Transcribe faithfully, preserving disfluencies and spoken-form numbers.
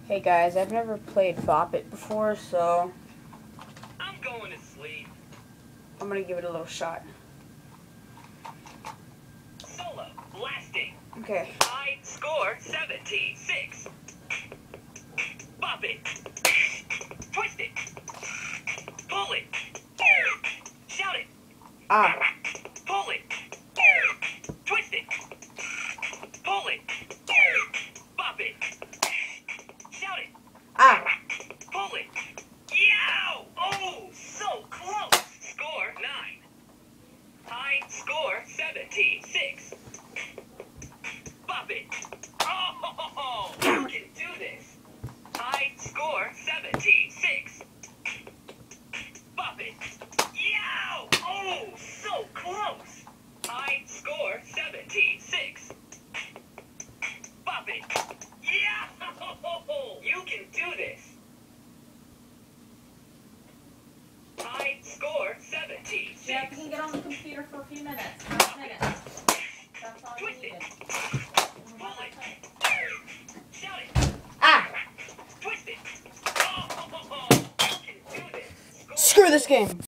Hey guys, I've never played Bop It before, so I'm going to sleep. I'm gonna give it a little shot. Solo, blasting. Okay. High score seventy-six. Bop it. Twist it. Pull it. Shout it. Ah. Pull it. Twist it. Pull it. Bop it. Shout it. Ah. Pull it. Yow! Oh, so close. Score nine. High score seventy-six. Bop it. Oh, you can do this. High score seventy-six. Bop it. Yow! Oh, so close. High score seventy-six. Bop it. Yeah! You can do this. High score seventy-six. Jeff, you can get on the computer for a few minutes. Five minutes. That's all you Twist it. needed. Pull it. Shout it. Ah. Twist it. Oh, you can do this. Score Screw this game.